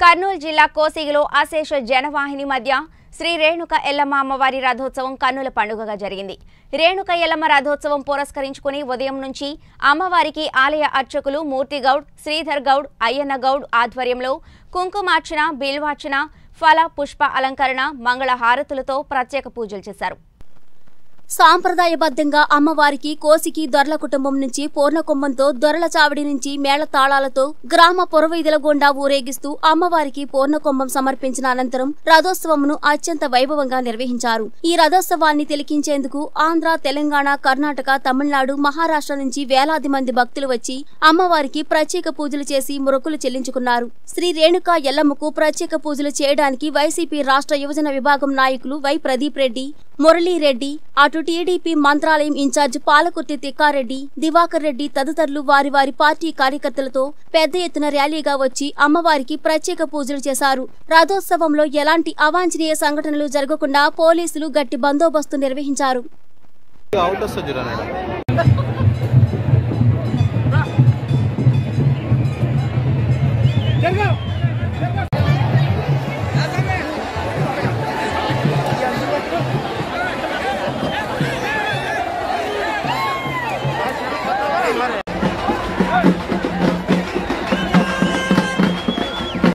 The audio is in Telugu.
కర్నూలు జిల్లా కోసిగిలో అశేష జనవాహిని మధ్య శ్రీ రేణుక ఎల్లమ్మ అమ్మవారి రథోత్సవం కన్నుల పండుగగా జరిగింది. రేణుక ఎల్లమ్మ రథోత్సవం పురస్కరించుకుని ఉదయం నుంచి అమ్మవారికి ఆలయ అర్చకులు మూర్తి గౌడ్, శ్రీధర్ గౌడ్, అయ్యన్న గౌడ్ ఆధ్వర్యంలో కుంకుమార్చన, బిల్వార్చన, ఫల పుష్ప అలంకరణ, మంగళ హారతులతో ప్రత్యేక పూజలు చేశారు. సాంప్రదాయబద్ధంగా అమ్మవారికి కోసికి దొరల కుటుంబం నుంచి పూర్ణకుంభంతో దొరల చావడి నుంచి మేళ తాళాలతో గ్రామ పురవీధుల గుండా ఊరేగిస్తూ అమ్మవారికి పూర్ణకుంభం సమర్పించిన అనంతరం రథోత్సవంను అత్యంత వైభవంగా నిర్వహించారు. ఈ రథోత్సవాన్ని తిలకించేందుకు ఆంధ్ర, తెలంగాణ, కర్ణాటక, తమిళనాడు, మహారాష్ట్ర నుంచి వేలాది మంది భక్తులు వచ్చి అమ్మవారికి ప్రత్యేక పూజలు చేసి మొక్కులు చెల్లించుకున్నారు. శ్రీ రేణుక ఎల్లమ్మకు ప్రత్యేక పూజలు చేయడానికి వైసీపీ రాష్ట్ర యువజన విభాగం నాయకులు వై ప్రదీప్ రెడ్డి, మురళీ రెడ్డి, అటు టీడీపీ మంత్రాలయం ఇన్ఛార్జ్ పాలకుర్తి తిక్కారెడ్డి, దివాకర్ రెడ్డి తదితరులు వారి వారి పార్టీ కార్యకర్తలతో పెద్ద ఎత్తున ర్యాలీగా వచ్చి అమ్మవారికి ప్రత్యేక పూజలు చేశారు. రథోత్సవంలో ఎలాంటి అవాంఛనీయ సంఘటనలు జరగకుండా పోలీసులు గట్టి బందోబస్తు నిర్వహించారు.